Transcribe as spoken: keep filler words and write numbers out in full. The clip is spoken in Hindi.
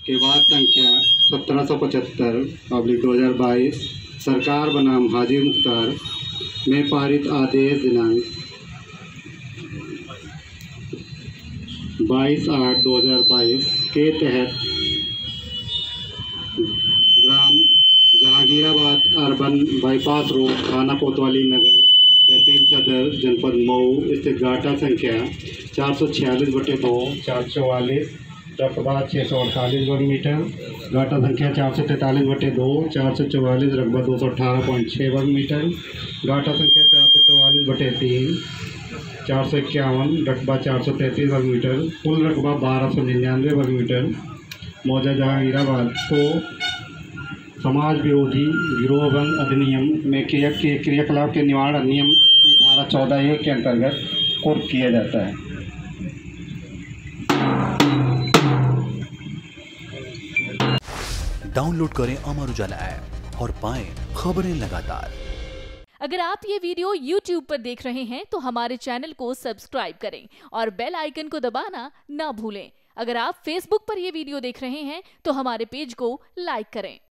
के बाद संख्या सत्रह सौ पचहत्तर पब्लिक दो हज़ार बाईस सरकार बनाम हाजी मुख्तार में पारित आदेश दिनांक बाईस आठ दो हज़ार बाईस के तहत ग्राम जहांगीराबाद अर्बन बाईपास रोड थाना कोतवाली नगर तहसील सदर जनपद मऊ स्थित घाटा संख्या चार सौ छियालीस बटे दो चार सौ चौवालीस रकबा छः सौ अड़तालीस वर्ग मीटर घाटा संख्या चार सौ तैंतालीस बटे दो चार सौ चौवालीस रकबा दो सौ अठारह पॉइंट छः वर्ग मीटर घाटा संख्या चार सौ चौवालीस बटे तीन चार सौ इक्यावन रकबा चार सौ तैंतीस वर्ग मीटर कुल रकबा बारह सौ निन्यानवे वर्ग मीटर मौजा जहांगीराबाद को समाज विरोधी गिरोह भंग अधिनियम में क्रिया के क्रियाकलाप के निवारण अधिनियम की धारा चौदह ए के अंतर्गत कोर्ट किया जाता है। डाउनलोड करें अमर उजाला ऐप और पाएं खबरें लगातार। अगर आप ये वीडियो यूट्यूब पर देख रहे हैं तो हमारे चैनल को सब्सक्राइब करें और बेल आइकन को दबाना ना भूलें। अगर आप फेसबुक पर ये वीडियो देख रहे हैं तो हमारे पेज को लाइक करें।